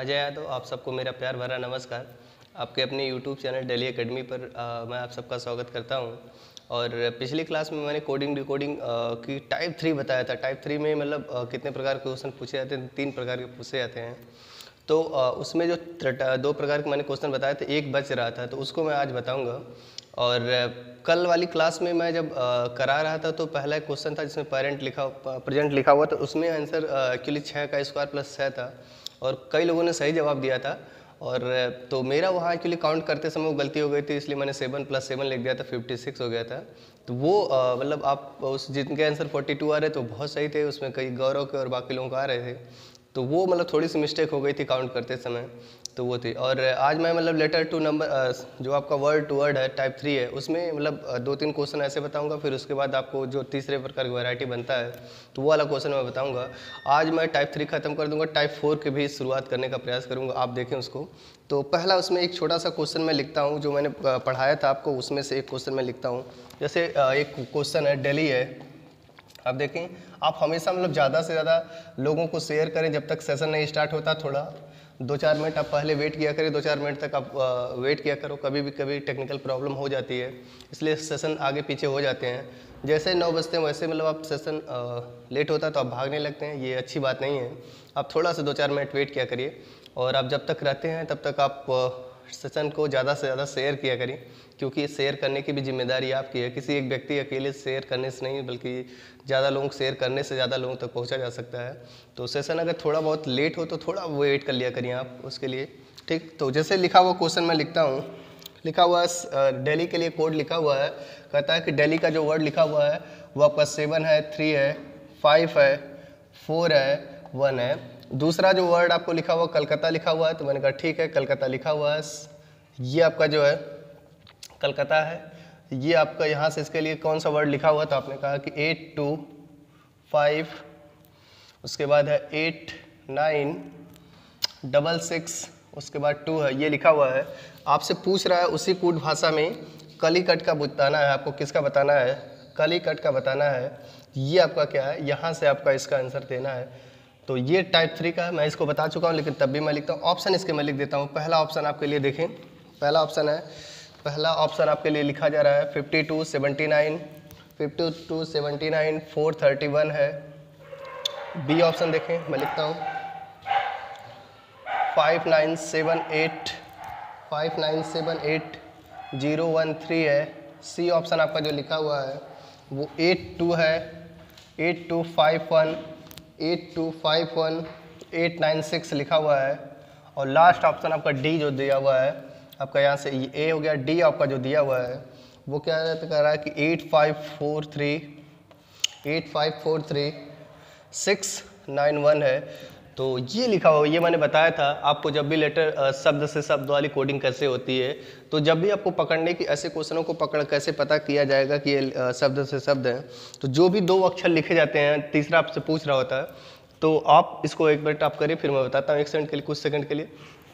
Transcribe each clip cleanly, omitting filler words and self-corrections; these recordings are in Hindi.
अजय यादव, आप सबको मेरा प्यार भरा नमस्कार। आपके अपने YouTube चैनल डेली एकेडमी पर मैं आप सबका स्वागत करता हूं। और पिछली क्लास में मैंने कोडिंग डिकोडिंग की टाइप 3 बताया था। टाइप 3 में मतलब कितने प्रकार के क्वेश्चन पूछे जाते हैं, 3 प्रकार के पूछे जाते हैं। तो उसमें जो 2 प्रकार के मैंने क्वेश्चन बताए थे, एक बच रहा था, तो उसको मैं आज बताऊँगा। और कल वाली क्लास में मैं जब करा रहा था तो पहला क्वेश्चन था जिसमें प्रेजेंट लिखा हुआ था, उसमें आंसर एक्चुअली 6 का स्क्वायर प्लस 6 था और कई लोगों ने सही जवाब दिया था। और तो मेरा वहाँ एक्चुअली काउंट करते समय वो गलती हो गई थी, इसलिए मैंने 7 + 7 लिख दिया था, 56 हो गया था। तो वो मतलब आप उस जिनके आंसर 42 आ रहे तो बहुत सही थे, उसमें कई गौरव के और बाकी लोगों को आ रहे थे, तो वो मतलब थोड़ी सी मिस्टेक हो गई थी काउंट करते समय, तो वो थी। और आज मैं मतलब लेटर टू नंबर जो आपका वर्ड टू वर्ड है टाइप 3 है, उसमें मतलब 2-3 क्वेश्चन ऐसे बताऊंगा, फिर उसके बाद आपको जो तीसरे प्रकार की वैरायटी बनता है तो वो वाला क्वेश्चन मैं बताऊंगा। आज मैं टाइप 3 खत्म कर दूंगा, टाइप 4 की भी शुरुआत करने का प्रयास करूंगा, आप देखें उसको। तो पहला उसमें एक छोटा सा क्वेश्चन मैं लिखता हूँ, जो मैंने पढ़ाया था आपको, उसमें से एक क्वेश्चन मैं लिखता हूँ। जैसे एक क्वेश्चन है, दिल्ली है, आप देखें, आप हमेशा मतलब ज़्यादा से ज़्यादा लोगों को शेयर करें जब तक सेशन नहीं स्टार्ट होता। थोड़ा 2-4 मिनट आप पहले वेट किया करें, 2-4 मिनट तक आप वेट किया करो, कभी टेक्निकल प्रॉब्लम हो जाती है, इसलिए सेशन आगे पीछे हो जाते हैं। जैसे 9 बजते हैं वैसे मतलब आप सेशन लेट होता है तो आप भागने लगते हैं, ये अच्छी बात नहीं है। आप थोड़ा सा 2-4 मिनट वेट किया करिए, और आप जब तक रहते हैं तब तक आप सेशन को ज़्यादा से ज़्यादा शेयर किया करिए, क्योंकि शेयर करने की भी जिम्मेदारी आपकी है। किसी एक व्यक्ति अकेले शेयर करने से नहीं, बल्कि ज़्यादा लोग शेयर करने से ज़्यादा लोगों तक पहुंचा जा सकता है। तो सेशन अगर थोड़ा बहुत लेट हो तो थोड़ा वेट कर लिया करिए आप उसके लिए, ठीक। तो जैसे लिखा हुआ क्वेश्चन मैं लिखता हूँ, लिखा हुआ दिल्ली के लिए कोड लिखा हुआ है। कहता है कि दिल्ली का जो वर्ड लिखा हुआ है वो आपका 7 है, 3 है, 5 है, 4 है, 1 है। दूसरा जो वर्ड आपको लिखा हुआ कलकत्ता लिखा हुआ है, तो मैंने कहा ठीक है, कलकत्ता लिखा हुआ है, ये आपका जो है कलकत्ता है। ये आपका यहाँ से इसके लिए कौन सा वर्ड लिखा हुआ, तो आपने कहा कि 8 2 5, उसके बाद है 8 9 6 उसके बाद 2 है, ये लिखा हुआ है। आपसे पूछ रहा है उसी कूट भाषा में कलीकट का बताना है आपको। किसका बताना है? कलीकट का बताना है। ये आपका क्या है, यहाँ से आपका इसका आंसर देना है। तो ये टाइप 3 का है, मैं इसको बता चुका हूँ, लेकिन तब भी मैं लिखता हूँ। ऑप्शन इसके मैं लिख देता हूँ। पहला ऑप्शन आपके लिए देखें, पहला ऑप्शन आपके लिए लिखा जा रहा है 52 79, 431 है। बी ऑप्शन देखें, मैं लिखता हूँ 5978 013 है। सी ऑप्शन आपका जो लिखा हुआ है वो 82 है, 8251 896 लिखा हुआ है। और लास्ट ऑप्शन आपका डी जो दिया हुआ है आपका, यहाँ से ए हो गया, डी आपका जो दिया हुआ है वो क्या कह रहा है कि 8543 691 है। तो ये लिखा हुआ, ये मैंने बताया था आपको, जब भी लेटर शब्द से शब्द वाली कोडिंग कैसे होती है, तो जब भी आपको पकड़ने की ऐसे क्वेश्चनों को पकड़ कैसे पता किया जाएगा कि ये शब्द से शब्द है, तो जो भी 2 अक्षर लिखे जाते हैं, तीसरा आपसे पूछ रहा होता है, तो आप इसको एक मिनट आप करिए, फिर मैं बताता हूँ, 1 सेकंड के लिए, कुछ सेकंड के लिए।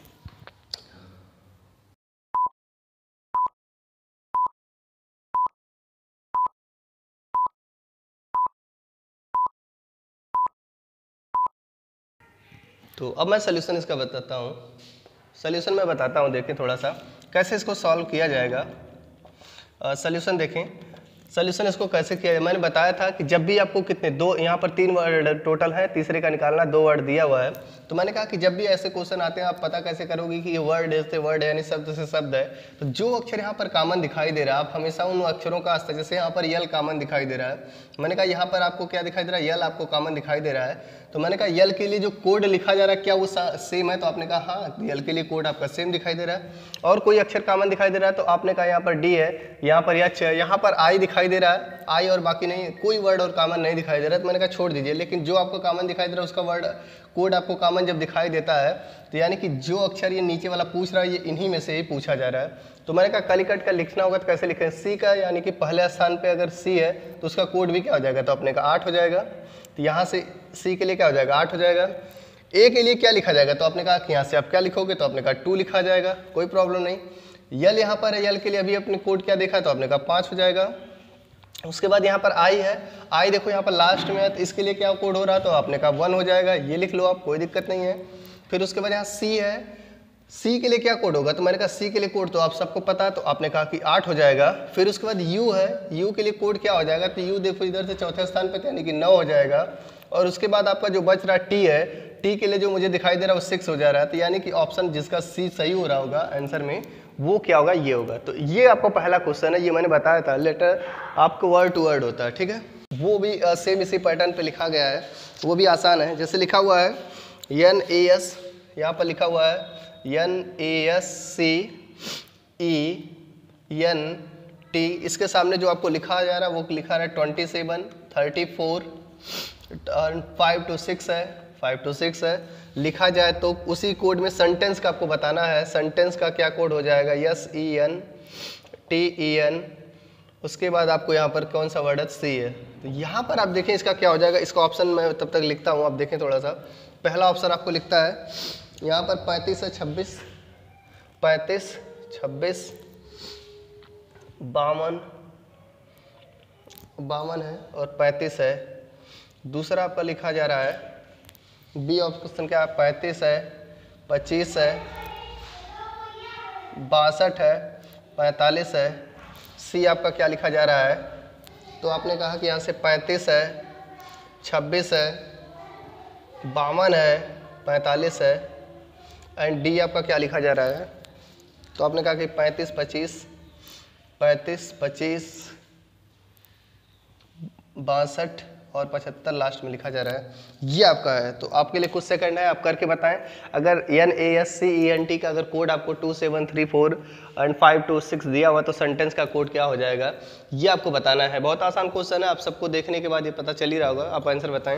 तो अब मैं सोल्यूशन इसका बताता हूँ। सोल्यूशन मैं बताता हूँ, देखें थोड़ा सा कैसे इसको सॉल्व किया जाएगा। सोल्यूशन देखें, सोल्यूशन इसको कैसे किया जाए, मैंने बताया था कि जब भी आपको कितने 2, यहाँ पर 3 वर्ड टोटल है, तीसरे का निकालना, 2 वर्ड दिया हुआ है। तो मैंने कहा कि जब भी ऐसे क्वेश्चन आते हैं, आप पता कैसे करोगे कि ये वर्ड से वर्ड है, यानी शब्द से शब्द है। तो जो अक्षर यहाँ पर कॉमन दिखाई दे रहा है, आप हमेशा उन अक्षरों का अस्तर, जैसे यहाँ पर यल कॉमन दिखाई दे रहा है, मैंने कहा यहाँ पर आपको क्या दिखाई दे रहा है, यल आपको कॉमन दिखाई दे रहा है। तो मैंने कहा यल के लिए जो कोड लिखा जा रहा है क्या वो सेम है, तो आपने कहा हाँ, यल के लिए कोड आपका सेम दिखाई दे रहा है। और कोई अक्षर कॉमन दिखाई दे रहा है, तो आपने कहा यहाँ पर डी है, यहाँ पर एच है, यहाँ पर आई दिखाई दे रहा है, आई और बाकी नहीं, कोई वर्ड और कॉमन नहीं दिखाई दे रहा है, तो मैंने कहा छोड़ दीजिए। लेकिन जो आपको कॉमन दिखाई दे रहा है उसका वर्ड कोड आपको कॉमन जब दिखाई देता है, तो यानी कि जो अक्षर ये नीचे वाला पूछ रहा है ये इन्हीं में से ही पूछा जा रहा है। तो मैंने कहा कलीकट का लिखना होगा तो कैसे लिखें, सी का, यानी कि पहले स्थान पे अगर सी है तो उसका कोड भी क्या हो जाएगा, तो अपने का 8 हो जाएगा। तो यहाँ से सी के लिए क्या हो जाएगा, 8 हो जाएगा। ए के लिए क्या लिखा जाएगा, तो आपने कहा कि यहाँ से आप क्या लिखोगे, तो आपने कहा 2 लिखा जाएगा, कोई प्रॉब्लम नहीं। यल यहाँ पर है, यल के लिए अभी अपने कोड क्या देखा, तो आपने कहा 5 हो जाएगा। उसके बाद यहाँ पर आई है, आई देखो यहाँ पर लास्ट में है, तो इसके लिए क्या कोड हो रहा है, तो आपने कहा 1 हो जाएगा, ये लिख लो आप, कोई दिक्कत नहीं है। फिर उसके बाद यहाँ सी है, सी के लिए क्या कोड होगा, तो मैंने कहा सी के लिए कोड तो आप सबको पता है, तो आपने कहा कि 8 हो जाएगा। फिर उसके बाद यू है, यू के लिए कोड क्या हो जाएगा, तो यू देखो इधर से चौथे स्थान पे यानी कि 9 हो जाएगा। और उसके बाद आपका जो बच रहा टी है, टी के लिए जो मुझे दिखाई दे रहा है वो 6 हो जा रहा है, तो यानी कि ऑप्शन जिसका सी सही हो रहा होगा आंसर में वो क्या होगा, ये होगा। तो ये आपका पहला क्वेश्चन है, ये मैंने बताया था, लेटर आपको वर्ड टू वर्ड होता है, ठीक है। वो भी सेम इसी पैटर्न पे लिखा गया है, वो भी आसान है। जैसे लिखा हुआ है NAS, यहाँ पर लिखा हुआ है NASCENT, इसके सामने जो आपको लिखा जा रहा है वो लिखा रहा है 27, 34, 5 to 6 है, 5 to 6 है। लिखा जाए तो उसी कोड में सेंटेंस का आपको बताना है, सेंटेंस का क्या कोड हो जाएगा, SENTEN। उसके बाद आपको यहाँ पर कौन सा वर्ड है, सी है। तो यहाँ पर आप देखें इसका क्या हो जाएगा, इसका ऑप्शन मैं तब तक लिखता हूँ, आप देखें थोड़ा सा। पहला ऑप्शन आपको लिखता है यहाँ पर 35 है 26, 35, 26, 52 है और 35 है। दूसरा आपका लिखा जा रहा है बी ऑप्शन क्या है, 35 है, 25 है, 62 है, 45 है। सी आपका क्या लिखा जा रहा है, तो आपने कहा कि यहाँ से 35 है, 26 है, 52 है, 45 है। एंड डी आपका क्या लिखा जा रहा है, तो आपने कहा कि 35, 25, 35, 25, 62 और 75 लास्ट में लिखा जा रहा है, ये आपका है। तो आपके लिए कुछ सेकंड है, आप करके बताएं। अगर NASCENT का अगर कोड आपको 2734 एंड 526 दिया हुआ तो सेंटेंस का कोड क्या हो जाएगा, ये आपको बताना है। बहुत आसान क्वेश्चन है, आप सबको देखने के बाद ये पता चल ही रहा होगा। आप आंसर बताएं।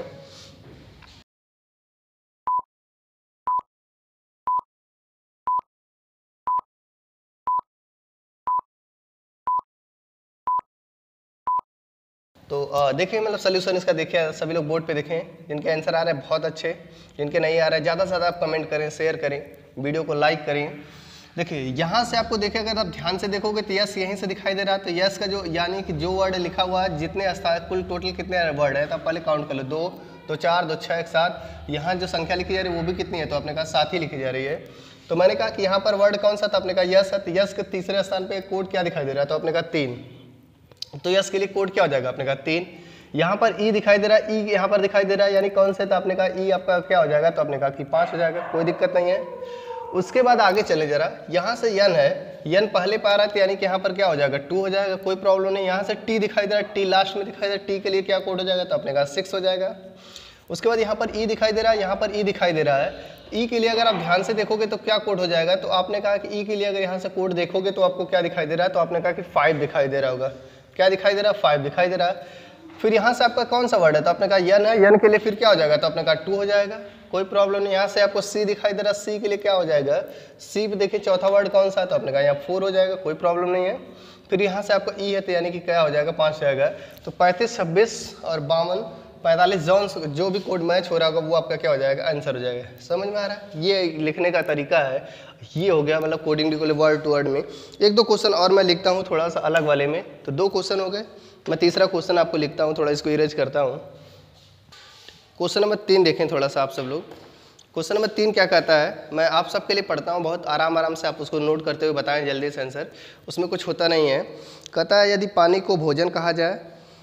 तो देखिए मतलब सोल्यूशन इसका देखिए, सभी लोग बोर्ड पे देखें, जिनके आंसर आ रहे हैं बहुत अच्छे, जिनके नहीं आ रहे हैं ज़्यादा से ज़्यादा आप कमेंट करें, शेयर करें, वीडियो को लाइक करें। देखिए यहाँ से आपको देखिए, अगर आप ध्यान से देखोगे तो यस यहीं से दिखाई दे रहा है, तो यस का जो यानी कि जो वर्ड लिखा हुआ है, जितने स्थान कुल टोटल कितने वर्ड है, तो आप पहले काउंट कर लो, 2, 2, 4, 2, 6, 1, 7। यहाँ जो संख्या लिखी जा रही है वो भी कितनी है, तो आपने कहा 7 ही लिखी जा रही है। तो मैंने कहा कि यहाँ पर वर्ड कौन सा था, आपने कहा यस है, तो यस के तीसरे स्थान पर कोड क्या दिखाई दे रहा है, तो आपने कहा 3। तो यस के लिए कोड क्या हो जाएगा, आपने कहा 3। यहाँ पर ई दिखाई दे रहा है, ई यहाँ पर दिखाई दे रहा है, यानी कौन से, तो आपने कहा ई आपका क्या हो जाएगा, तो आपने कहा कि 5 हो जाएगा, कोई दिक्कत नहीं है। उसके बाद आगे चले जरा, यहाँ से यन है, यन पहले पा रहा है, यानी कि यहाँ पर क्या हो जाएगा, 2 हो जाएगा, कोई प्रॉब्लम नहीं। यहाँ से टी दिखाई दे रहा है, टी लास्ट में दिखाई दे रहा है, टी के लिए क्या कोड हो जाएगा, तो आपने कहा 6 हो जाएगा। उसके बाद यहाँ पर ई दिखाई दे रहा है, यहाँ पर ई दिखाई दे रहा है, ई के लिए अगर आप ध्यान से देखोगे तो क्या कोड हो जाएगा, तो आपने कहा कि ई के लिए अगर यहाँ से कोड देखोगे तो आपको क्या दिखाई दे रहा है, तो आपने कहा कि 5 दिखाई दे रहा होगा। क्या दिखाई दे रहा है, 5 दिखाई दे रहा है। फिर यहाँ से आपका कौन सा वर्ड है, तो आपने कहा यन है, यन के लिए फिर क्या हो जाएगा, तो आपने कहा 2 हो जाएगा, कोई प्रॉब्लम नहीं। यहाँ से आपको सी दिखाई दे रहा है, सी के लिए क्या हो जाएगा, सी पे देखिए चौथा वर्ड कौन सा है, तो आपने कहा यहाँ 4 हो जाएगा, कोई प्रॉब्लम नहीं है। फिर यहाँ से आपको ई है, तो यानी कि क्या हो जाएगा, 5 हो जाएगा। तो 35, 26 और 52, 45 जो भी कोड मैच हो रहा होगा वो आपका क्या हो जाएगा, आंसर हो जाएगा। समझ में आ रहा है, ये लिखने का तरीका है, ये हो गया मतलब कोडिंग वर्ड टू वर्ड में। 1-2 क्वेश्चन और मैं लिखता हूँ थोड़ा सा अलग वाले में, तो 2 क्वेश्चन हो गए। मैं तीसरा क्वेश्चन आपको लिखता हूँ, थोड़ा इसको इरेज करता हूँ। क्वेश्चन नंबर 3 देखें थोड़ा सा आप सब लोग। क्वेश्चन नंबर 3 क्या कहता है, मैं आप सबके लिए पढ़ता हूँ, बहुत आराम से आप उसको नोट करते हुए बताएं जल्दी से आंसर, उसमें कुछ होता नहीं है। कहता है यदि पानी को भोजन कहा जाए,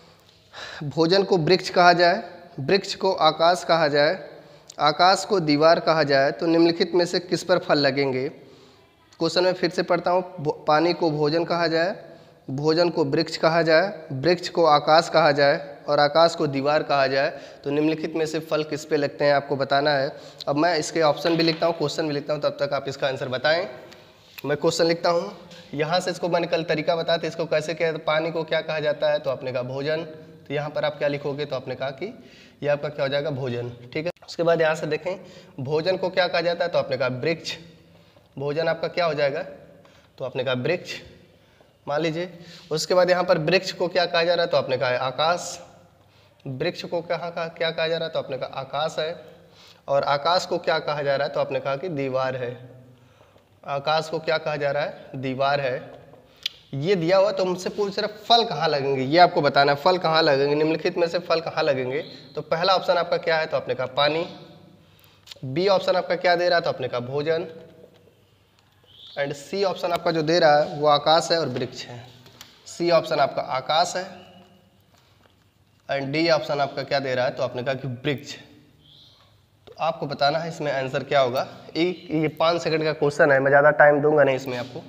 भोजन को वृक्ष कहा जाए, वृक्ष को आकाश कहा जाए, आकाश को दीवार कहा जाए, तो निम्नलिखित में से किस पर फल लगेंगे। क्वेश्चन में फिर से पढ़ता हूँ, पानी को भोजन कहा जाए, भोजन को वृक्ष कहा जाए, वृक्ष को आकाश कहा जाए और आकाश को दीवार कहा जाए, तो निम्नलिखित में से फल किस पे लगते हैं, आपको बताना है। अब मैं इसके ऑप्शन भी लिखता हूँ, क्वेश्चन भी लिखता हूँ, तब तक आप इसका आंसर बताएं। मैं क्वेश्चन लिखता हूँ, यहाँ से इसको मैंने कल तरीका बताया था, इसको कैसे किया, पानी को क्या कहा जाता है, तो आपने कहा भोजन, तो यहाँ पर आप क्या लिखोगे, तो आपने कहा कि ये आपका क्या हो जाएगा, भोजन, ठीक है। उसके बाद यहाँ से देखें, भोजन को क्या कहा जाता है, तो आपने कहा वृक्ष, भोजन आपका क्या हो जाएगा, तो आपने कहा वृक्ष, मान लीजिए। उसके बाद यहाँ पर वृक्ष को क्या कहा जा रहा है, तो आपने कहा आकाश, वृक्ष को क्या कहा जा रहा है, तो आपने कहा आकाश है। और आकाश को क्या कहा जा रहा है, तो आपने कहा कि दीवार है। आकाश को क्या कहा जा रहा है, दीवार है। ये दिया हुआ, तो हमसे पूछ रहा फल कहाँ लगेंगे, ये आपको बताना है, फल कहाँ लगेंगे, निम्नलिखित में से फल कहाँ लगेंगे। तो पहला ऑप्शन आपका क्या है, तो आपने कहा पानी, बी ऑप्शन आपका क्या दे रहा है, तो आपने कहा भोजन। एंड सी ऑप्शन आपका जो दे रहा है वो आकाश है और वृक्ष है। सी ऑप्शन आपका आकाश है एंड डी ऑप्शन आपका क्या दे रहा है, तो आपने कहा कि वृक्ष। तो आपको बताना है इसमें आंसर क्या होगा। ये 5 सेकंड का क्वेश्चन है, मैं ज़्यादा टाइम दूंगा नहीं इसमें। आपको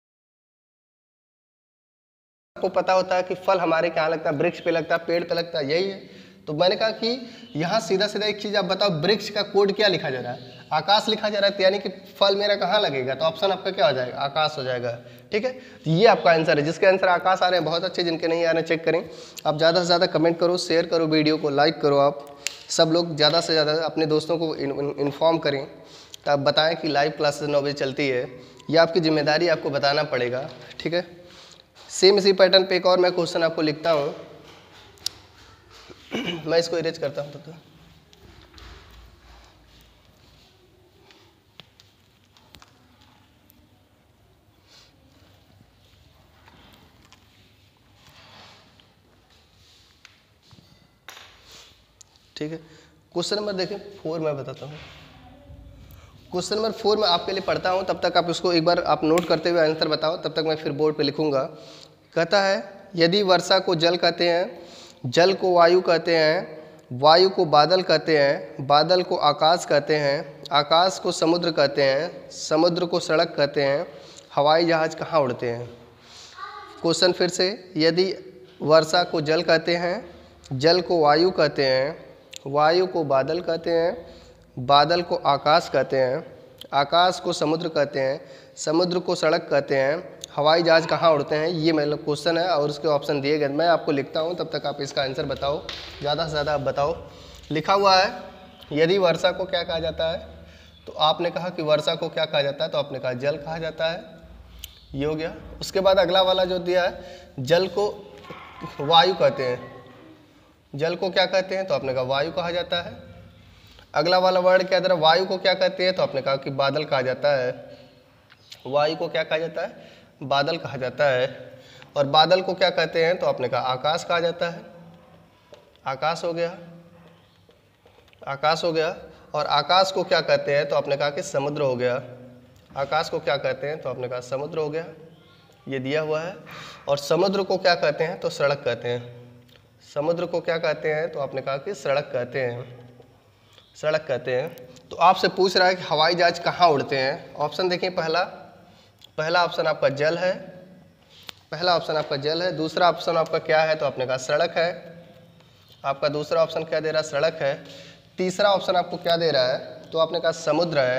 पता होता है कि फल हमारे क्या लगता है, वृक्ष पे लगता है, पेड़ पे लगता है, यही है। तो मैंने कहा कि यहाँ सीधा सीधा एक चीज़ आप बताओ, वृक्ष का कोड क्या लिखा जा रहा है, आकाश लिखा जा रहा है, तो यानी कि फल मेरा कहाँ लगेगा, तो ऑप्शन आपका क्या हो जाएगा, आकाश हो जाएगा। ठीक है, तो ये आपका आंसर है। जिसके आंसर आकाश आ रहे हैं बहुत अच्छे, जिनके नहीं आ रहे हैं चेक करें। आप ज़्यादा से ज़्यादा कमेंट करो, शेयर करो, वीडियो को लाइक करो। आप सब लोग ज़्यादा से ज़्यादा अपने दोस्तों को इन्फॉर्म करें, तो आप बताएं कि लाइव क्लासेस 9 बजे चलती है। ये आपकी जिम्मेदारी, आपको बताना पड़ेगा। ठीक है, सेम इसी पैटर्न पे एक और मैं क्वेश्चन आपको लिखता हूँ। मैं इसको इरेज करता हूँ तो ठीक है। क्वेश्चन नंबर देखें 4 मैं बताता हूँ। क्वेश्चन नंबर 4 मैं आपके लिए पढ़ता हूँ, तब तक आप इसको एक बार आप नोट करते हुए आंसर बताओ, तब तक मैं फिर बोर्ड पे लिखूँगा। कहता है, यदि वर्षा को जल कहते हैं, जल को वायु कहते हैं, वायु को बादल कहते हैं, बादल को आकाश कहते हैं, आकाश को समुद्र कहते हैं, समुद्र को सड़क कहते हैं, हवाई जहाज़ कहाँ उड़ते हैं। क्वेश्चन फिर से, यदि वर्षा को जल कहते हैं, जल को वायु कहते हैं, वायु को बादल कहते हैं, बादल को आकाश कहते हैं, आकाश को समुद्र कहते हैं, समुद्र को सड़क कहते हैं, हवाई जहाज़ कहाँ उड़ते हैं। ये मतलब क्वेश्चन है और उसके ऑप्शन दिए गए। मैं आपको लिखता हूँ, तब तक आप इसका आंसर बताओ, ज़्यादा से ज़्यादा आप बताओ। लिखा हुआ है, यदि वर्षा को क्या कहा जाता है, तो आपने कहा कि वर्षा को क्या कहा जाता है, तो आपने कहा जल कहा जाता है। ये हो गया। उसके बाद अगला वाला जो दिया है, जल को वायु कहते हैं, जल को क्या कहते हैं, तो आपने कहा वायु कहा जाता है। अगला वाला वर्ड क्या दे रहा है, वायु को क्या कहते हैं, तो आपने कहा कि बादल कहा जाता है। वायु को क्या कहा जाता है, बादल कहा जाता है। और बादल को क्या कहते हैं, तो आपने कहा आकाश कहा जाता है। आकाश हो गया, आकाश हो गया। और आकाश को क्या कहते हैं, तो आपने कहा कि समुद्र हो गया। आकाश को क्या कहते हैं, तो आपने कहा समुद्र हो गया, ये दिया हुआ है। और समुद्र को क्या कहते हैं, तो सड़क कहते हैं। समुद्र को क्या कहते हैं, तो आपने कहा कि सड़क कहते हैं, सड़क कहते हैं। तो आपसे पूछ रहा है कि हवाई जहाज कहाँ उड़ते हैं। ऑप्शन देखिए, पहला ऑप्शन आपका जल है, पहला ऑप्शन आपका जल है। दूसरा ऑप्शन आपका क्या है, तो आपने कहा सड़क है। आपका दूसरा ऑप्शन क्या दे रहा है, सड़क है। तीसरा ऑप्शन आपको क्या दे रहा है, तो आपने कहा समुद्र है,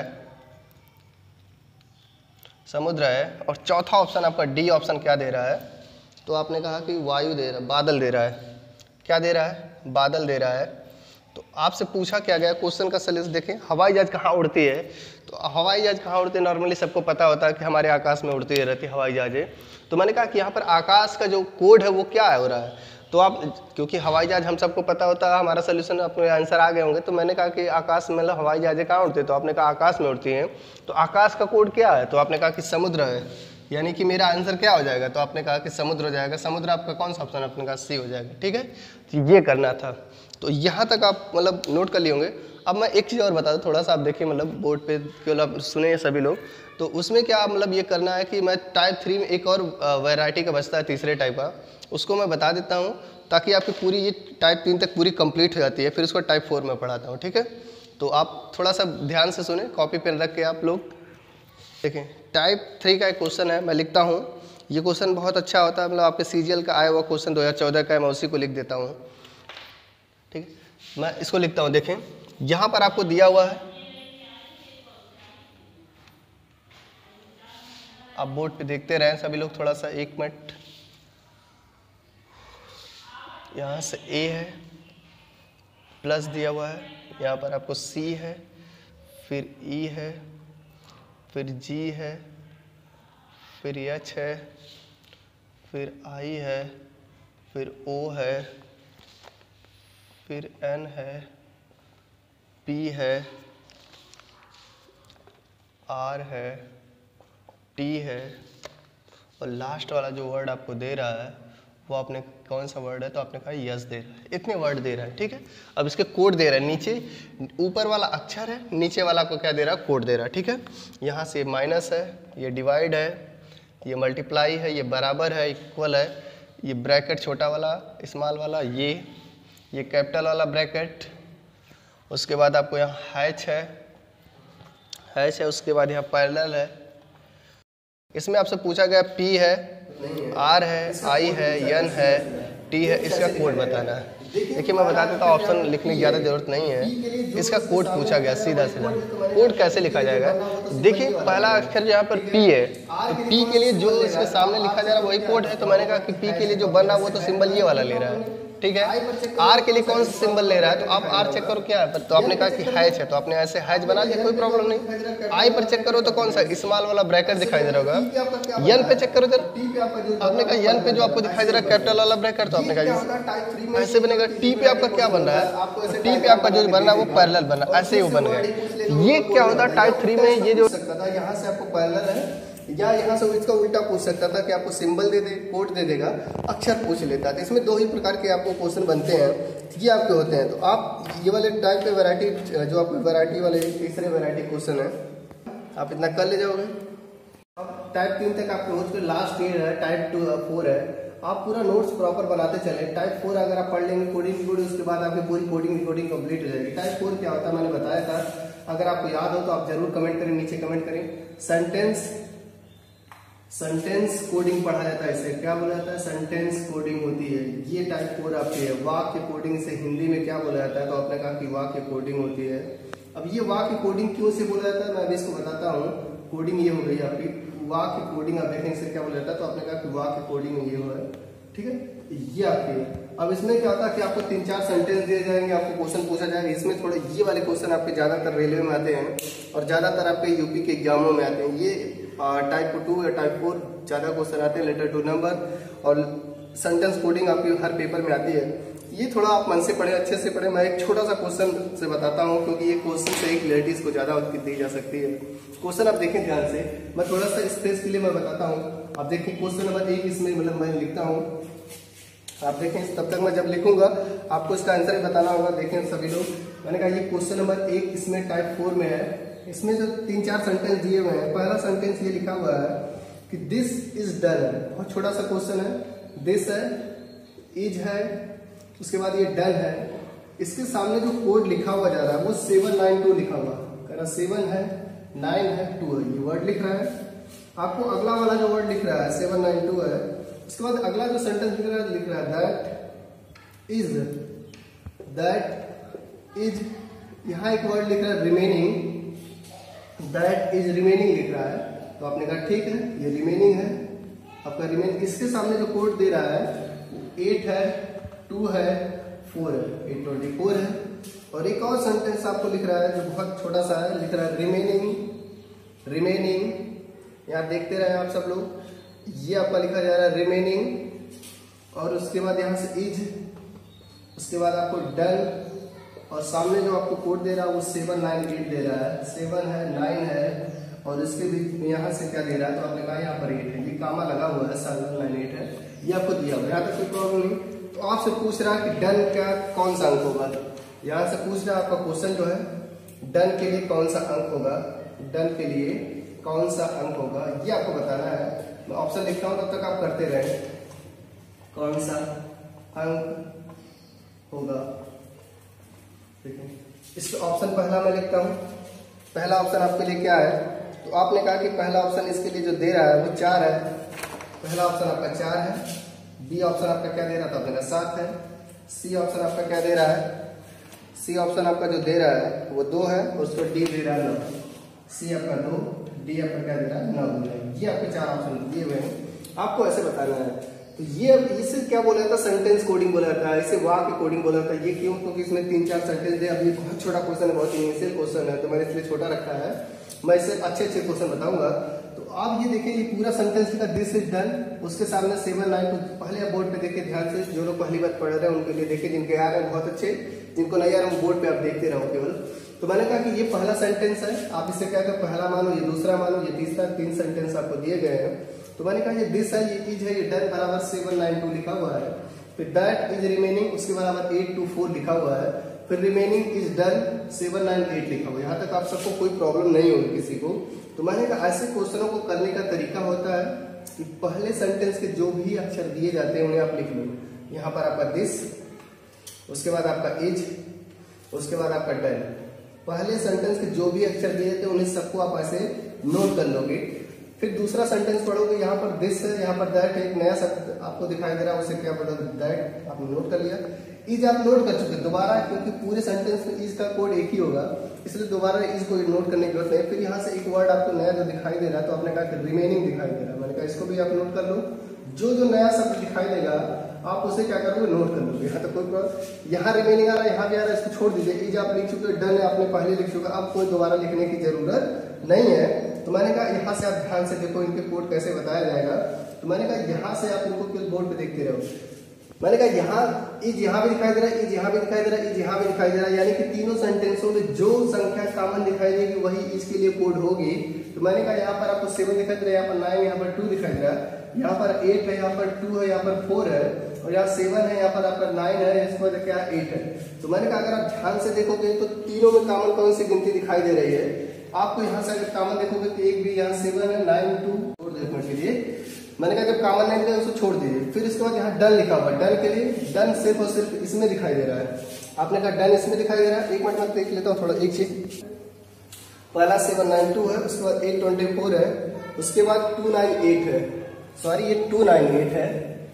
समुद्र है। और चौथा ऑप्शन आपका डी ऑप्शन क्या दे रहा है, तो आपने कहा कि वायु दे रहा है, बादल दे रहा है। क्या दे रहा है, बादल दे रहा है। तो आपसे पूछा क्या गया, क्वेश्चन का सॉल्यूशन देखें, हवाई जहाज कहाँ उड़ती है। तो हवाई जहाज कहाँ उड़ती है, नॉर्मली सबको पता होता है कि हमारे आकाश में उड़ती रहती है हवाई जहाजें। तो मैंने कहा कि यहाँ पर आकाश का जो कोड है वो क्या है हो रहा है। तो आप, क्योंकि हवाई जहाज हम सबको पता होता है, हमारा सोल्यूशन अपने आंसर आ गए होंगे। तो मैंने कहा कि आकाश में मतलब हवाई जहाजें कहाँ उड़ती है, तो आपने कहा आकाश में उड़ती हैं। तो आकाश का कोड क्या है, तो आपने कहा कि समुद्र है, यानी कि मेरा आंसर क्या हो जाएगा, तो आपने कहा कि समुद्र हो जाएगा। समुद्र आपका कौन सा ऑप्शन, आपने कहा सी हो जाएगा। ठीक है, तो ये करना था। तो यहाँ तक आप मतलब नोट कर लिए होंगे। अब मैं एक चीज़ और बता दूँ, थोड़ा सा आप देखिए, मतलब बोर्ड पे केवल आप सुने सभी लोग। तो उसमें क्या मतलब ये करना है कि मैं टाइप 3 में एक और वैरायटी का बचता है, तीसरे टाइप का, उसको मैं बता देता हूँ, ताकि आपकी पूरी ये टाइप 3 तक पूरी कंप्लीट हो जाती है। फिर उसको टाइप 4 में पढ़ाता हूँ। ठीक है, तो आप थोड़ा सा ध्यान से सुने, कॉपी पेन रख के आप लोग देखें। टाइप 3 का एक क्वेश्चन है, मैं लिखता हूँ। ये क्वेश्चन बहुत अच्छा होता है, मतलब आपके सीजीएल का आया हुआ क्वेश्चन 2014 का है, मैं उसी को लिख देता हूँ। ठीक है, मैं इसको लिखता हूँ। देखें, यहाँ पर आपको दिया हुआ है, आप बोर्ड पे देखते रहें सभी लोग थोड़ा सा, 1 मिनट। यहाँ से ए है, प्लस दिया हुआ है, यहाँ पर आपको सी है, फिर ई है, फिर जी है, फिर एच है, फिर आई है, फिर ओ है, फिर एन है, पी है, आर है, टी है, और लास्ट वाला जो वर्ड आपको दे रहा है वो आपने कौन सा वर्ड है, तो आपने कहा यस दे रहा है, इतने वर्ड दे रहा है, ठीक है। अब इसके कोड दे रहा है, नीचे ऊपर वाला अक्षर है, नीचे वाला को क्या दे रहा है, कोड दे रहा है, ठीक है। यहाँ से माइनस है, ये डिवाइड है, ये मल्टीप्लाई है, ये बराबर है, इक्वल है, ये ब्रैकेट छोटा वाला स्मॉल वाला, ये कैपिटल वाला ब्रैकेट, उसके बाद आपको यहाँ हैच है, उसके बाद यहाँ पैरेलल है। इसमें आपसे पूछा गया P है, R है, I है, N है, T है, इसका कोड बताना है। देखिए मैं बता देता हूँ, ऑप्शन लिखने की ज़्यादा जरूरत नहीं है, इसका कोड पूछा गया सीधा। कोड कैसे लिखा जाएगा, देखिए पहला अक्षर यहाँ पर P है, तो P के लिए जो इसके सामने लिखा जा रहा है वही कोड है। तो मैंने कहा कि P के लिए जो बन रहा है वो तो सिंबल ये वाला ले रहा है, ठीक है। R के लिए कौन सा सिंबल ले रहा है, तो आप R चेक करो क्या है, तो आपने कहा कि हैच है, तो आपने ऐसे हैच बना दिया, कोई प्रॉब्लम नहीं। I पर चेक करो तो कौन सा स्मॉल वाला ब्रैकेट दिखाई दे रहा होगा। N पे चेक करो जरा, आपने कहा N पे जो आपको दिखाई दे रहा है कैपिटल वाला ब्रैकेट, तो आपने कहा ऐसे बनेगा। T पे आपका क्या बन रहा है, T पे आपका जो बन रहा है वो पैरेलल बन रहा है, ऐसे ही वो बन गया। ये क्या होता है टाइप 3 में, ये जो सकता था यहाँ से आपको पैरेलल है, या यहाँ से इसका उल्टा पूछ सकता था कि आपको सिंबल दे दे, कोड दे देगा, अक्षर पूछ लेता था। इसमें दो ही प्रकार के आपको क्वेश्चन बनते हैं, ये आपके होते हैं। तो आप ये वाले टाइप के वैरायटी, जो आपको वैरायटी वाले तीसरे वैरायटी क्वेश्चन है, आप इतना कर ले जाओगे। अब टाइप 3 तक आपके हो चुके, लास्ट ईयर है, टाइप 4 है। आप पूरा नोट्स प्रॉपर बनाते चले। टाइप 4 अगर आप पढ़ लेंगे कोडिंग रिकॉर्डिंग, उसके बाद आपकी पूरी कोडिंग रिकॉर्डिंग कंप्लीट हो जाएगी। टाइप 4 क्या होता है मैंने बताया था, अगर आपको याद हो तो आप जरूर कमेंट करें, नीचे कमेंट करें। सेंटेंस कोडिंग पढ़ा जाता है, इसे क्या बोला जाता है, सेंटेंस कोडिंग होती है। ये टाइप 4 आपकी है। वाक्य कोडिंग से हिंदी में क्या बोला जाता है, तो आपने कहा कि वाक्य कोडिंग होती है। अब ये वाक्य कोडिंग क्यों से बोला जाता है, मैं अभी इसको बताता हूँ। कोडिंग ये हो गई आपकी, वाक्य कोडिंग आप देखें इसे क्या बोला जाता है, तो आपने कहा कि वाक्य कोडिंग ये हो है, ठीक है। ये आपकी है। अब इसमें क्या होता है कि आपको 3-4 सेंटेंस दिए जाएंगे, आपको क्वेश्चन पूछा जाएगा। इसमें थोड़े ये वाले क्वेश्चन आपके ज्यादातर रेलवे में आते हैं और ज्यादातर आपके यूपी के एग्जामों में आते हैं। ये टाइप 2 या टाइप 4 ज्यादा क्वेश्चन आते हैं, लेटर टू नंबर और सेंटेंस कोडिंग आपकी हर पेपर में आती है। ये थोड़ा आप मन से पढ़े, अच्छे से पढ़े। मैं एक छोटा सा क्वेश्चन से बताता हूँ, क्योंकि ये क्वेश्चन से ही क्लैरिटी को ज्यादा दी जा सकती है। क्वेश्चन आप देखें ध्यान से, मैं थोड़ा सा स्पेस के लिए मैं बताता हूँ। आप देखिए क्वेश्चन नंबर 1 इसमें मतलब मैं लिखता हूँ, आप देखें। तब तक मैं जब लिखूंगा आपको इसका आंसर बताना होगा। देखें सभी लोग, मैंने कहा ये क्वेश्चन नंबर 1 इसमें टाइप 4 में है। इसमें जो 3-4 सेंटेंस दिए हुए हैं, पहला सेंटेंस ये लिखा हुआ है कि दिस इज डन। बहुत छोटा सा क्वेश्चन है। दिस है, इज है, उसके बाद ये डन है। इसके सामने जो कोड लिखा हुआ जा रहा है वो 792 लिखा हुआ है। 7 है, 9 है, 2 है, ये वर्ड लिख रहा है। आपको अगला वाला जो वर्ड लिख रहा है 792 है। उसके बाद अगला जो सेंटेंस लिख रहा है दैट इज, यहाँ एक वर्ड लिख रहा है रिमेनिंग, दैट इज रिमेनिंग लिख रहा है। तो आपने कहा ठीक है, ये रिमेनिंग है आपका रिमेनिंग। इसके सामने जो कोड दे रहा है 8 है, 2 है, 4 है, 824 है। और एक और सेंटेंस आपको लिख रहा है जो बहुत छोटा सा है, लिख रहा है रिमेनिंग। यहाँ देखते रहे आप सब लोग, ये आपका लिखा जा रहा है रिमेनिंग। और उसके बाद यहाँ से इज, उसके बाद आपको डन, और सामने जो आपको कोड दे रहा है वो 798 दे रहा है। 7 है, 9 है, और इसके भी यहाँ से क्या दे रहा है, तो आपने कहा यहाँ पर 8 है। ये कामा लगा हुआ है, 798 है, ये आपको दिया हुआ है। यहाँ तक कोई प्रॉब्लम नहीं। तो आपसे पूछ रहा है कि डन का कौन सा अंक होगा। यहाँ से पूछ रहा है आपका क्वेश्चन जो है, डन के लिए कौन सा अंक होगा, डन के लिए कौन सा अंक होगा, ये आपको बताना है। मैं ऑप्शन लिखता हूँ, तब तक आप करते रहे। कौन सा अंक होगा, इसका ऑप्शन पहला मैं लिखता हूँ। पहला ऑप्शन आपके लिए क्या है, तो आपने कहा कि पहला ऑप्शन इसके लिए जो दे रहा है वो 4 है। पहला ऑप्शन आपका 4 है। बी ऑप्शन आपका क्या दे रहा था, आपने कहा 7 है। सी ऑप्शन आपका क्या दे रहा है, सी ऑप्शन आपका जो दे रहा है वो 2 है, और उसको डी दे रहा है 9। सी आपका 2, डी आपका क्या दे रहा है 9। ये आपके 4 ऑप्शन दिए हुए हैं, आपको ऐसे बताना है। तो ये इसे क्या बोला जाता है, सेंटेंस कोडिंग बोला जाता है, इसे वाक्य कोडिंग बोला जाता है। ये क्यों, क्योंकि इसमें 3-4 सेंटेंस है। अभी बहुत छोटा क्वेश्चन है, बहुत इनिशियल क्वेश्चन है, तो मैंने इसलिए छोटा रखा है। मैं इससे अच्छे क्वेश्चन बताऊंगा। तो आप ये देखिए, ये पूरा सेंटेंस लिखा दिस इज डन, उसके सामने 792। पहले आप बोर्ड पे देखिए ध्यान से, जो लोग पहली बार पढ़ रहे हैं उनके लिए देखिए, जिनके आ रहे हैं बहुत अच्छे, जिनको नहीं आ रहे हैं बोर्ड पे आप देखते रहो केवल। तो मैंने कहा कि ये पहला सेंटेंस है, आप इसे क्या कर, पहला मानो, ये दूसरा मानो, ये तीसरा, 3 सेंटेंस आपको दिए गए हैं। तो मैंने कहा ये दिस है, ये इज है, ये डन बराबर 792 लिखा हुआ है। फिर दैट इज रिमेनिंग, उसके बाद हमारा 8 to 4 लिखा हुआ है, फिर रिमेनिंग इज डन 7 9 8 लिखा हुआ है। यहाँ तक आप सबको कोई प्रॉब्लम नहीं होगी किसी को। तो मैंने कहा ऐसे क्वेश्चनों को करने का तरीका होता है कि पहले सेंटेंस के जो भी अक्षर दिए जाते हैं उन्हें आप लिख लो। यहाँ पर आपका दिस, उसके बाद आपका इज, उसके बाद आपका डन। पहले सेंटेंस के जो भी अक्षर दिए जाते हैं उन्हें सबको आप ऐसे नोट कर लोगे। फिर दूसरा सेंटेंस पढ़ोगे, यहाँ पर दिस है, यहाँ पर दैट है, एक नया शब्द आपको दिखाई दे रहा है, उसे क्या बोला, दैट आपने नोट कर लिया। इज आप नोट कर चुके दोबारा, क्योंकि पूरे सेंटेंस में इज का कोड एक ही होगा, इसलिए दोबारा इज को नोट करने की जरूरत नहीं। फिर यहाँ से एक वर्ड आपको नया जो दिखाई दे रहा है, तो आपने कहा कि रिमेनिंग दिखाई दे रहा है, मैंने कहा इसको भी आप नोट कर लो। जो नया शब्द दिखाई देगा आप उसे क्या करोगे, नोट कर लोगे। यहाँ तक कोई प्रॉब्लम, यहाँ रिमेनिंग आ रहा है, यहाँ भी आ रहा है, इसको छोड़ दीजिए। इज आप लिख चुके, डन है आपने पहले लिख चुका, अब कोई दोबारा लिखने की जरूरत नहीं है। तो मैंने कहा यहाँ से आप ध्यान से देखो इनके कोड कैसे बताया जाएगा। तो मैंने कहा यहाँ से आप इनको केवल बोर्ड पे देखते रहो। मैंने कहा यहाँ इज यहाँ भी दिखाई दे रहा है, इज यहाँ भी दिखाई दे रहा है, इज यहाँ भी दिखाई दे रहा है, यानी कि तीनों सेंटेंसों में जो संख्या कॉमन दिखाई देगी वही इज के लिए कोड होगी। तो मैंने कहा यहाँ पर आपको 7 दिखाई दे रहा है, यहाँ पर 9, यहाँ पर 2 दिखाई दे रहा है, यहाँ पर 8 है, यहाँ पर 2 है, यहाँ पर 4 है, और यहाँ 7 है, यहाँ पर आपका 9 है, इसके बाद क्या 8 है। तो मैंने कहा अगर आप ध्यान से देखोगे तो तीनों में कॉमन कौन सी गिनती दिखाई दे रही है आपको। यहाँ से अगर कॉमन देखोगे तो एक भी यहाँ 7 है, 9 2 छोड़ देखने के लिए। मैंने कहा जब कॉमन नहीं दिया उसको छोड़ दीजिए। फिर इसके बाद यहाँ डन लिखा हुआ है, डन के लिए डन सिर्फ और सिर्फ इसमें दिखाई दे रहा है। आपने कहा डन इसमें दिखाई दे रहा है, एक मिनट में देख लेता हूँ थोड़ा एक चीज। पहला 792 है, उसके बाद 824 है, उसके बाद 298 है, सॉरी ये 298 है,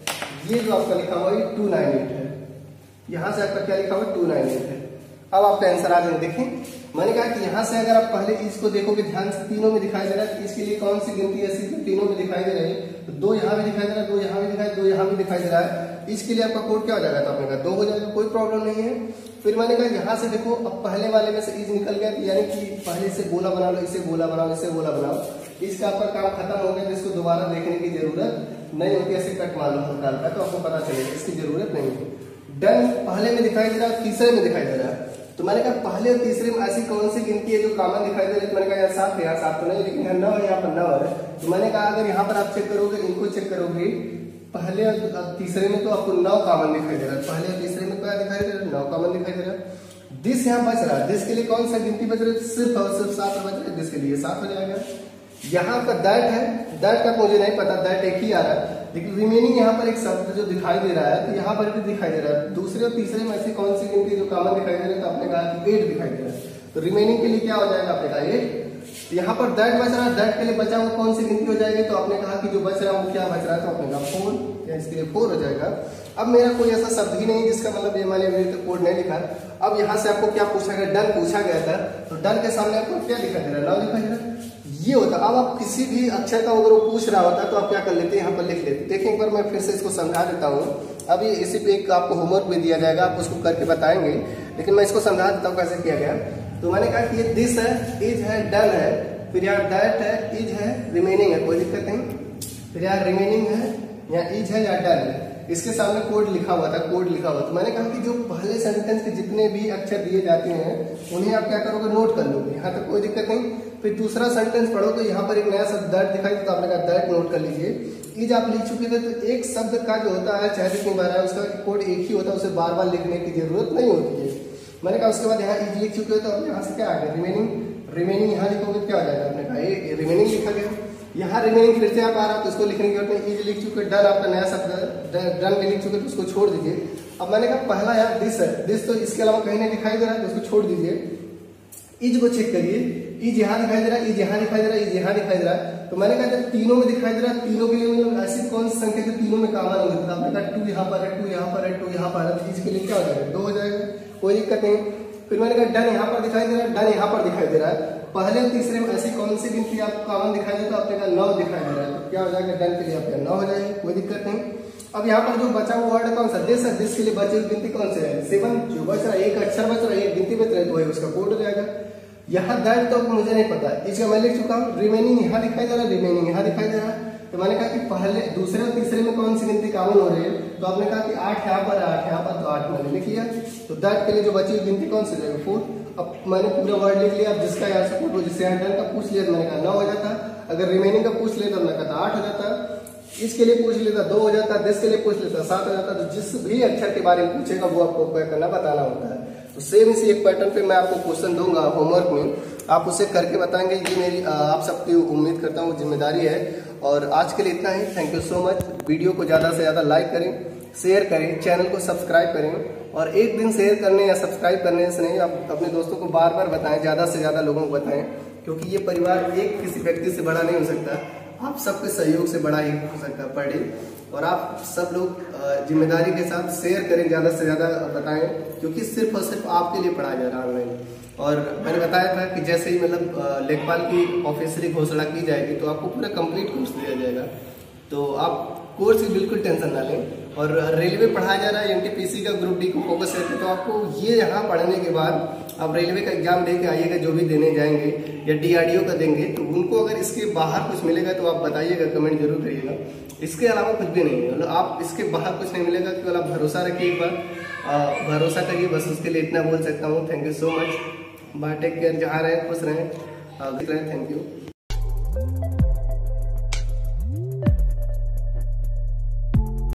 ये जो आपका लिखा हुआ है 298 है, यहाँ से आपका क्या लिखा हुआ है 298 है। अब आपका आंसर आ जाए। देखें मैंने कहा कि यहाँ से अगर आप पहले इसको देखोगे ध्यान से, तीनों में दिखाई दे रहा है, इसके लिए कौन सी गिनती ऐसी जो तीनों में दिखाई दे रही है, तो 2 यहाँ भी दिखाई दे रहा है, 2 यहाँ भी दिखाई, 2 यहाँ भी दिखाई दे रहा है, इसके लिए आपका कोड क्या हो जाएगा, तो आपने कहा 2 हो जाएगा, कोई प्रॉब्लम नहीं है। फिर मैंने कहा यहाँ से देखो, अब पहले वाले में से इज निकल गया, यानी कि पहले से गोला बना लो, इसे गोला बनाओ, इसे गोला बनाओ, इसका आपका काम खत्म हो गया, जिसको दोबारा देखने की जरूरत नहीं होती। ऐसे कट मान लो हल्का हल्का, तो आपको पता चलेगा, इसकी जरूरत नहीं है। डन पहले में दिखाई दे रहा है, तीसरे में दिखाई दे रहा है, तो मैंने कहा पहले और तीसरे में ऐसी कौन सी गिनती है जो कॉमन दिखाई दे रही है। तो मैंने कहा यहाँ 7 है, यहाँ 7 तो नहीं, लेकिन यहाँ 9 है, यहाँ पर 9 है। तो मैंने कहा अगर यहाँ पर आप चेक करोगे, इनको चेक करोगे, पहले और तीसरे में तो आपको 9 कॉमन दिखाई दे रहा है, पहले और तीसरे में क्या दिखाई दे रहा है, 9 कॉमन दिखाई दे रहा है। दिस यहाँ बच रहा है, दिस के लिए कौन सा गिनती बच रही है, सिर्फ और सिर्फ 7 बच रहा है, दिस के लिए 7 हो जाएगा। यहाँ पर दैट है, दैट का मुझे नहीं पता, दैट एक ही आ रहा है, लेकिन रिमेनिंग यहाँ पर एक शब्द जो दिखाई दे रहा है, तो यहाँ पर भी दिखाई दे रहा है। दूसरे और तीसरे में ऐसी कौन सी गिनती जो कॉमन दिखाई दे रही है, तो आपने कहा कि 8 दिखाई दे रहा है, तो रिमेनिंग के लिए क्या हो जाएगा, आपने कहा 8। यहाँ पर दैट बच रहा है, दैट के लिए बचा हुआ कौन सी गिनती हो जाएगी, तो आपने कहा कि जो बच रहा है वो क्या बच रहा है, तो आपने कहा 4, या इसके लिए 4 हो जाएगा। अब मेरा कोई ऐसा शब्द ही नहीं जिसका मतलब ये मैंने अभी तक कोड नहीं लिखा। अब यहाँ से आपको क्या पूछा गया, डन पूछा गया था, तो डन के सामने आपको क्या दिखाई दे रहा है, 9 दिखाई दे रहा है, ये होता। अब आप किसी भी अक्षर का अगर वो पूछ रहा होता तो आप क्या कर लेते, यहाँ पर लिख लेते। देखिए एक बार मैं फिर से इसको समझा देता हूँ। अभी इसी पे एक आपको होमवर्क भी दिया जाएगा, आप उसको करके बताएंगे, लेकिन मैं इसको समझा देता हूँ कैसे किया गया। तो मैंने कहा कि ये दिस है, इज है, डन है, फिर यहाँ दैट है, इज है, रिमेनिंग है, कोई दिक्कत नहीं, फिर यहाँ रिमेनिंग है, यहाँ इज है, यहाँ डन है, इसके सामने कोड लिखा हुआ था, कोड लिखा हुआ। तो मैंने कहा कि जो पहले सेंटेंस के जितने भी अक्षर दिए जाते हैं उन्हें आप क्या करोगे, नोट कर लोगे, यहाँ तक कोई दिक्कत नहीं। फिर दूसरा सेंटेंस पढ़ो तो यहाँ पर एक नया शब्द दैट दिखाई, तो आपने कहा दैट नोट कर लीजिए। इज आप लिख चुके थे, तो एक शब्द का जो होता है चाहे जितनी बार है उसका कोड एक ही होता है, उसे बार बार लिखने की जरूरत नहीं होती है। मैंने कहा उसके बाद यहाँ इज लिख चुके हो, तो अब यहाँ से क्या आ गया, रिमेनिंग, रिमेनिंग यहाँ लिखोगे क्या हो जाएगा, आपने कहा ये रिमेनिंग लिखा गया। यहाँ रिमेनिंग फिर से आप आ रहा है तो इसको लिखने की जरूरत नहीं, इज लिख चुके, डन आपका नया शब्द डन में लिख चुके, तो उसको छोड़ दीजिए। अब मैंने कहा पहला यार दिस है, दिस तो इसके अलावा कहीं नहीं दिखाई दे रहा है, तो उसको छोड़ दीजिए। इज को चेक करिए, इज यहाँ दिखाई दे रहा है, इज यहाँ दिखाई दे रहा है, इज यहाँ दिखाई दे रहा है। तो मैंने कहा जब तीनों में दिखाई दे रहा है, तीनों के लिए मतलब ऐसी कौन सी संख्या जो तीनों में कॉमन होगी, तो आपने कहा 2 यहाँ पर है, 2 यहाँ पर है, 2 यहाँ पर है, तो इसके लिए क्या हो जाएगा, 2 हो जाएगा, कोई दिक्कत नहीं। फिर मैंने कहा डन यहाँ पर दिखाई दे रहा है, डन यहाँ पर दिखाई दे रहा है, पहले और तीसरे में ऐसी कौन सी गिनती आपको कॉमन दिखाई दे, तो आपने कहा 9 दिखाई दे रहा है, तो क्या हो जाएगा, डन के लिए आपका 9 हो जाएगा, कोई दिक्कत नहीं। अब यहाँ पर जो बचा हुआ वर्ड कौन सा, दिस है, दिस के लिए बची हुई गिनती कौन सी है, 7, जो बच रहा है, एक अक्षर बच रहा है, एक गिनती बच रहा है, तो वही उसका कोड हो जाएगा। यहाँ दैट तो मुझे नहीं पता, इसका मैं लिख चुका हूँ, रिमेनिंग यहाँ दिखाई दे रहा है, रिमेनिंग यहाँ दिखाई दे रहा है। तो मैंने कहा कि पहले दूसरे और तीसरे में कौन सी गिनती कॉमन हो रही है, तो आपने कहा कि 8 यहाँ पर, 8 यहाँ पर, तो 8 मैंने लिख लिया। तो दैट के लिए जो बची हुई गिनती कौन सी रहेगी, 4। अब मैंने पूरा वर्ड लिख लिया, अब जिसका यहाँ से कोड, जिससे यहाँ डन का पूछ लिया तो मैंने कहा 9 हो जाता, अगर रिमेनिंग का पूछ लिया तो मैंने कहा 8 हो जाता। इसके लिए पूछ लेता 2 हो जाता, 10 के लिए पूछ लेता 7 हो जाता। तो जिस भी अक्षर के बारे में पूछेगा वो आपको क्या करना बताना होता है। तो सेम इसी एक पैटर्न पे मैं आपको क्वेश्चन दूंगा होमवर्क में, आप उसे करके बताएंगे। ये मेरी आप सबकी उम्मीद करता हूँ जिम्मेदारी है। और आज के लिए इतना ही। Thank you so much. Video को ज़्यादा से ज़्यादा लाइक करें, शेयर करें, चैनल को सब्सक्राइब करें। और एक दिन शेयर करने या सब्सक्राइब करने से नहीं, आप अपने दोस्तों को बार बार बताएं, ज़्यादा से ज़्यादा लोगों को बताएं, क्योंकि ये परिवार एक किसी व्यक्ति से बड़ा नहीं हो सकता, आप सबके सहयोग से बड़ा ही हो सकता है पर डे। और आप सब लोग जिम्मेदारी के साथ शेयर करें, ज़्यादा से ज़्यादा बताएं, क्योंकि सिर्फ और सिर्फ आपके लिए पढ़ाया जा रहा है ऑनलाइन। और मैंने बताया था कि जैसे ही मतलब लेखपाल की ऑफिशियली घोषणा की जाएगी तो आपको पूरा कंप्लीट कोर्स दिया जाएगा। तो आप कोर्स की बिल्कुल टेंशन ना लें। और रेलवे पढ़ाया जा रहा है, एनटीपीसी का ग्रुप डी को फोकस करके, तो आपको ये यहाँ पढ़ने के बाद आप रेलवे का एग्जाम दे के आइएगा, जो भी देने जाएंगे या डीआरडीओ का देंगे, तो उनको अगर इसके बाहर कुछ मिलेगा तो आप बताइएगा, कमेंट जरूर करिएगा। इसके अलावा कुछ भी नहीं है, मतलब आप इसके बाहर कुछ नहीं मिलेगा, केवल आप भरोसा रखिए, एक बार भरोसा करिए, बस उसके लिए इतना बोल सकता हूँ। Thank you so much. Bye, take care. जहाँ रहें खुश रहें, थैंक यू।